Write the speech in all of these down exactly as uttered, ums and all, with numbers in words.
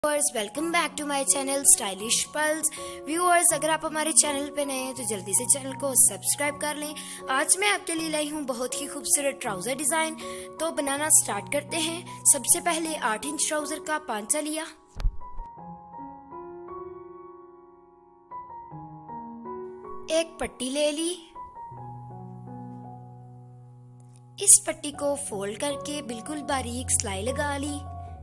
Viewers, welcome back to my channel stylish pulse. Viewers, अगर आप हमारे चैनल पे नए हैं तो जल्दी से चैनल को सब्सक्राइब कर लें। आज मैं आपके लिए लाई हूँ बहुत ही खूबसूरत ट्राउजर डिजाइन। तो बनाना स्टार्ट करते हैं। सबसे पहले आठ इंच ट्राउजर का पांचा लिया, एक पट्टी ले ली। इस पट्टी को फोल्ड करके बिल्कुल बारीक सिलाई लगा ली।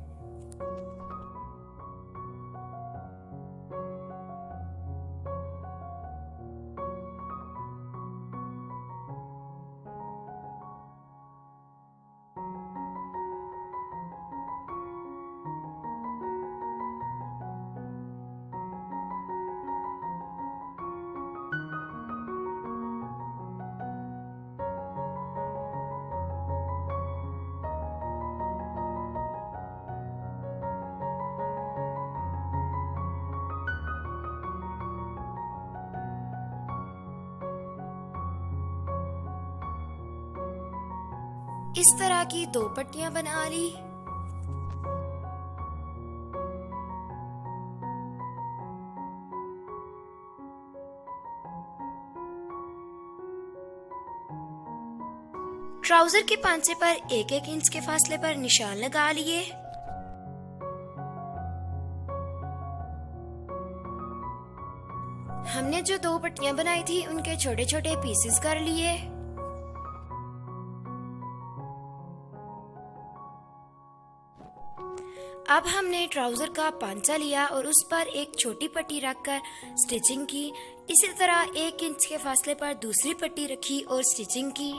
इस तरह की दो पट्टियां बना ली। ट्राउजर के पांचे पर एक एक इंच के फासले पर निशान लगा लिए। हमने जो दो पट्टियां बनाई थी उनके छोटे छोटे पीसेस कर लिए। अब हमने ट्राउजर का पांचा लिया और उस पर एक छोटी पट्टी रखकर स्टिचिंग की। इसी तरह एक इंच के फासले पर दूसरी पट्टी रखी और स्टिचिंग की।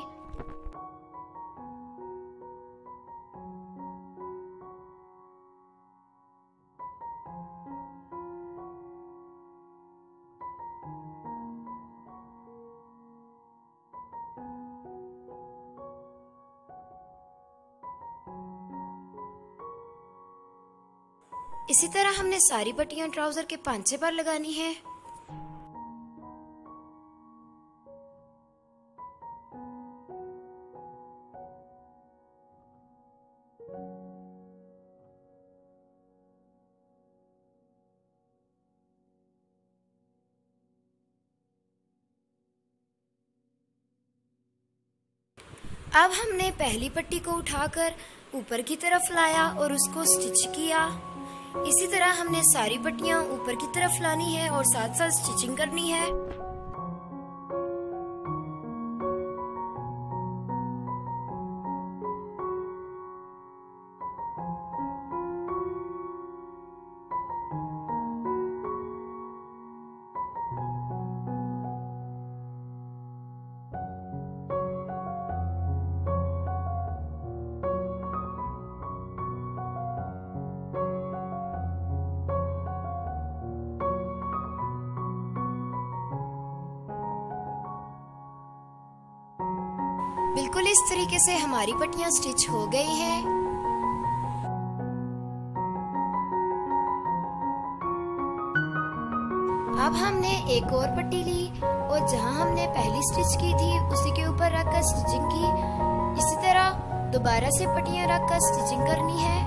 इसी तरह हमने सारी पट्टियां ट्राउजर के पांचे पर लगानी है। अब हमने पहली पट्टी को उठाकर ऊपर की तरफ लाया और उसको स्टिच किया। इसी तरह हमने सारी पट्टियां ऊपर की तरफ लानी है और साथ साथ स्टिचिंग करनी है। बिल्कुल इस तरीके से हमारी पट्टियां स्टिच हो गई हैं। अब हमने एक और पट्टी ली और जहां हमने पहली स्टिच की थी उसी के ऊपर रखकर स्टिचिंग की। इसी तरह दोबारा से पट्टियां रखकर स्टिचिंग करनी है।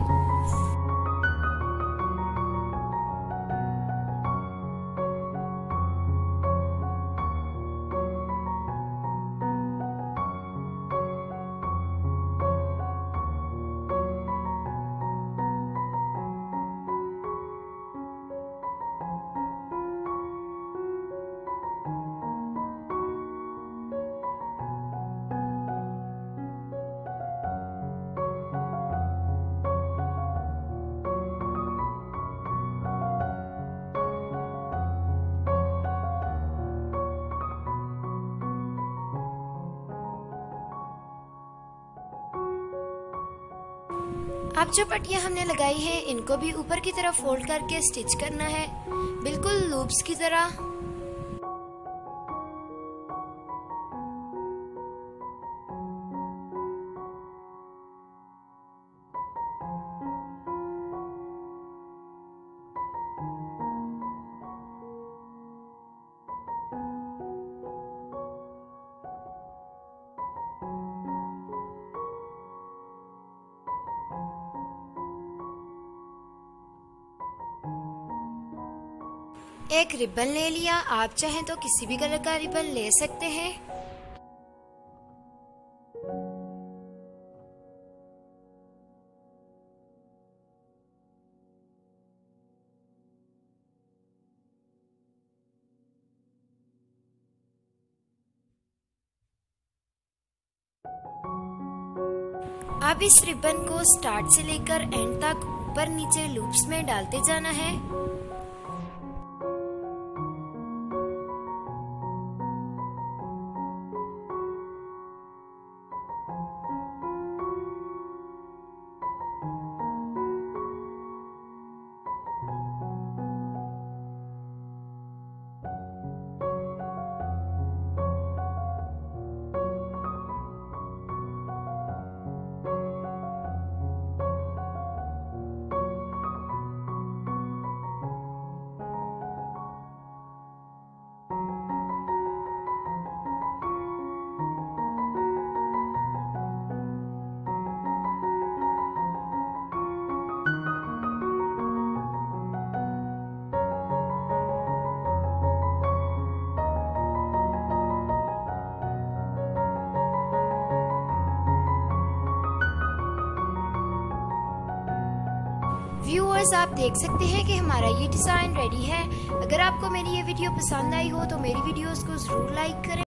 अब जो पट्टियां हमने लगाई हैं इनको भी ऊपर की तरफ फोल्ड करके स्टिच करना है, बिल्कुल लूप्स की तरह। एक रिबन ले लिया, आप चाहें तो किसी भी कलर का रिबन ले सकते हैं। अब इस रिबन को स्टार्ट से लेकर एंड तक ऊपर नीचे लूप्स में डालते जाना है। व्यूअर्स, आप देख सकते हैं कि हमारा ये डिज़ाइन रेडी है। अगर आपको मेरी ये वीडियो पसंद आई हो तो मेरी वीडियोस को ज़रूर लाइक करें।